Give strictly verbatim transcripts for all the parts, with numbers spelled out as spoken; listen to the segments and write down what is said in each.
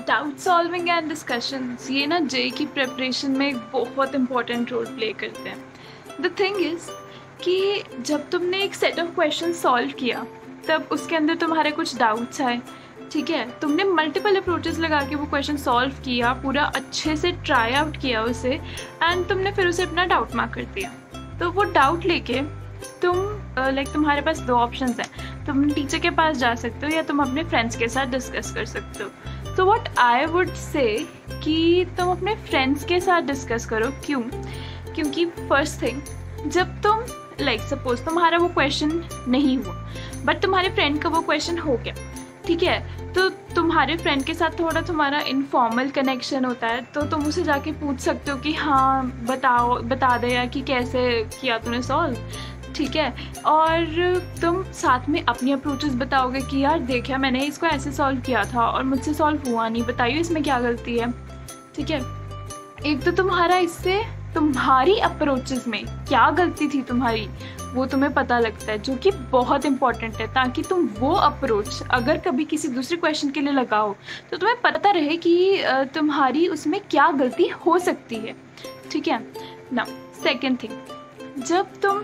Doubt solving and discussions ये ना जे की प्रिपरेशन में एक बहुत इंपॉर्टेंट रोल प्ले करते हैं। द थिंग इज़ कि जब तुमने एक सेट ऑफ क्वेश्चन सॉल्व किया तब उसके अंदर तुम्हारे कुछ डाउट्स आए, ठीक है, तुमने मल्टीपल अप्रोचेस लगा के वो क्वेश्चन सॉल्व किया, पूरा अच्छे से ट्राई आउट किया उसे, एंड तुमने फिर उसे अपना डाउट मार्क कर दिया। तो वो डाउट लेके तुम लाइक uh, like, तुम्हारे पास दो ऑप्शंस हैं, तुम टीचर के पास जा सकते हो या तुम अपने फ्रेंड्स के साथ डिस्कस कर सकते हो। तो व्हाट आई वुड से कि तुम अपने फ्रेंड्स के साथ डिस्कस करो। क्यों? क्योंकि फर्स्ट थिंग, जब तुम लाइक like, सपोज तुम्हारा वो क्वेश्चन नहीं हुआ बट तुम्हारे फ्रेंड का वो क्वेश्चन हो गया, ठीक है, तो तुम्हारे फ्रेंड के साथ थोड़ा तुम्हारा इनफॉर्मल कनेक्शन होता है, तो तुम उसे जाके पूछ सकते हो कि हाँ बताओ बता दे यार कि कैसे किया तूने सॉल्व, ठीक है, और तुम साथ में अपनी अप्रोचेस बताओगे कि यार देखा मैंने इसको ऐसे सॉल्व किया था और मुझसे सॉल्व हुआ नहीं, बताइए इसमें क्या गलती है, ठीक है। एक तो तुम्हारा इससे तुम्हारी अप्रोचेस में क्या गलती थी तुम्हारी वो तुम्हें पता लगता है, जो कि बहुत इंपॉर्टेंट है, ताकि तुम वो अप्रोच अगर कभी किसी दूसरे क्वेश्चन के लिए लगाओ तो तुम्हें पता रहे कि तुम्हारी उसमें क्या गलती हो सकती है, ठीक है ना। सेकेंड थिंग, जब तुम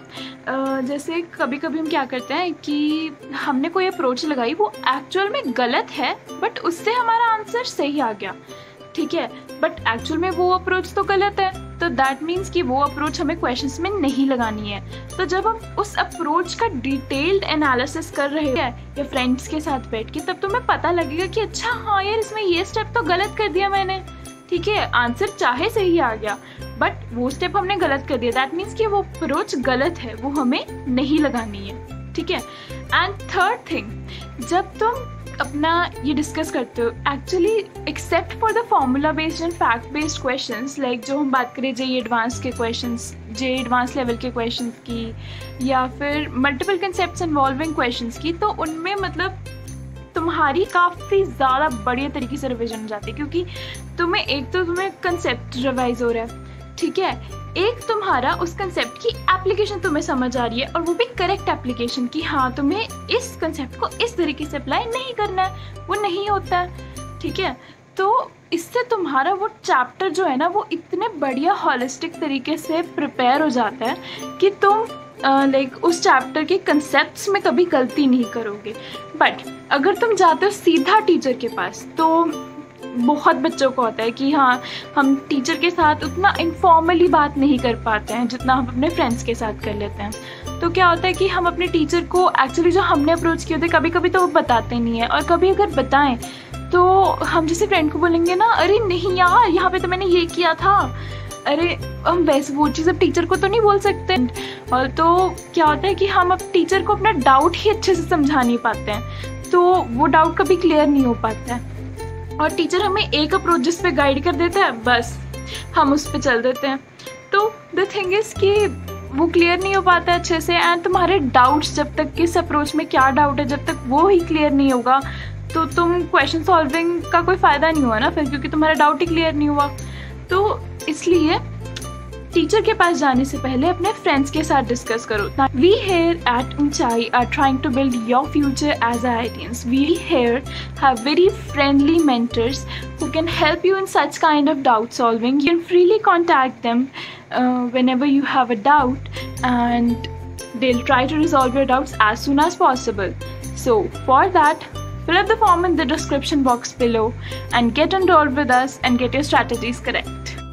जैसे कभी कभी हम क्या करते हैं कि हमने कोई अप्रोच लगाई, वो एक्चुअल में गलत है बट उससे हमारा आंसर सही आ गया, ठीक है, बट एक्चुअल में वो अप्रोच तो गलत है, तो दैट मीन्स कि वो अप्रोच हमें क्वेश्चंस में नहीं लगानी है। तो जब हम उस अप्रोच का डिटेल्ड एनालिसिस कर रहे हैं या फ्रेंड्स के साथ बैठ के, तब तुम्हें पता लगेगा कि अच्छा हाँ यार इसमें ये स्टेप तो गलत कर दिया मैंने, ठीक है, आंसर चाहे सही आ गया बट वो स्टेप हमने गलत कर दिया, दैट मीन्स कि वो अप्रोच गलत है, वो हमें नहीं लगानी है, ठीक है। एंड थर्ड थिंग, जब तुम अपना ये डिस्कस करते हो, actually except for the formula based and fact based questions, like जो हम बात करें जे एडवांस के क्वेश्चंस, जे एडवांस लेवल के क्वेश्चंस की, या फिर मल्टीपल कंसेप्ट्स इन्वॉल्विंग क्वेश्चंस की, तो उनमें मतलब तुम्हारी काफ़ी ज़्यादा बढ़िया तरीके से रिविजन हो जाती है, क्योंकि तुम्हें एक तो तुम्हें कंसेप्ट रिवाइज हो रहा है, ठीक है, एक तुम्हारा उस कंसेप्ट की एप्लीकेशन तुम्हें समझ आ रही है, और वो भी करेक्ट एप्लीकेशन की, हाँ तुम्हें इस कंसेप्ट को इस तरीके से अप्लाई नहीं करना है, वो नहीं होता है, ठीक है। तो इससे तुम्हारा वो चैप्टर जो है ना वो इतने बढ़िया हॉलिस्टिक तरीके से प्रिपेयर हो जाता है कि तुम लाइक uh, उस चैप्टर के कंसेप्ट्स में कभी गलती नहीं करोगे। बट अगर तुम जाते हो सीधा टीचर के पास, तो बहुत बच्चों को होता है कि हाँ हम टीचर के साथ उतना इनफॉर्मली बात नहीं कर पाते हैं जितना हम अपने फ्रेंड्स के साथ कर लेते हैं। तो क्या होता है कि हम अपने टीचर को एक्चुअली जो हमने अप्रोच किए होते कभी कभी तो वो बताते नहीं है, और कभी अगर बताएं तो हम जैसे फ्रेंड को बोलेंगे ना, अरे नहीं यार यहाँ पे तो मैंने ये किया था, अरे हम वैसे वो चीज़ अब टीचर को तो नहीं बोल सकते। और तो क्या होता है कि हम अब टीचर को अपना डाउट ही अच्छे से समझा नहीं पाते हैं, तो वो डाउट कभी क्लियर नहीं हो पाता है, और टीचर हमें एक अप्रोच जिस पे गाइड कर देता है बस हम उस पे चल देते हैं। तो द थिंग इज़ कि वो क्लियर नहीं हो पाता है अच्छे से, एंड तुम्हारे डाउट्स जब तक किस अप्रोच में क्या डाउट है जब तक वो ही क्लियर नहीं होगा तो तुम क्वेश्चन सॉल्विंग का कोई फ़ायदा नहीं हुआ ना फिर, क्योंकि तुम्हारा डाउट ही क्लियर नहीं हुआ। तो इसलिए टीचर के पास जाने से पहले अपने फ्रेंड्स के साथ डिस्कस करो। We here at Unchai are trying to build your future as I I T Ns. We here have very friendly mentors who can help you in such kind of doubt solving. You can freely contact them uh, whenever you have a doubt, and they'll try to resolve your doubts as soon as possible. So for that, fill up the form in the description box below and get enrolled with us and get your strategies correct.